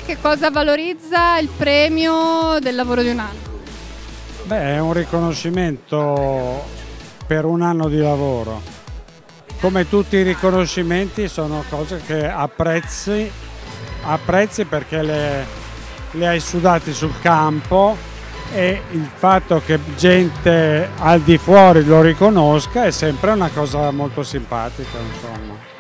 che cosa valorizza il premio del lavoro di un anno? Beh, è un riconoscimento per un anno di lavoro. Come tutti i riconoscimenti sono cose che apprezzi perché le hai sudati sul campo, e il fatto che gente al di fuori lo riconosca è sempre una cosa molto simpatica, insomma.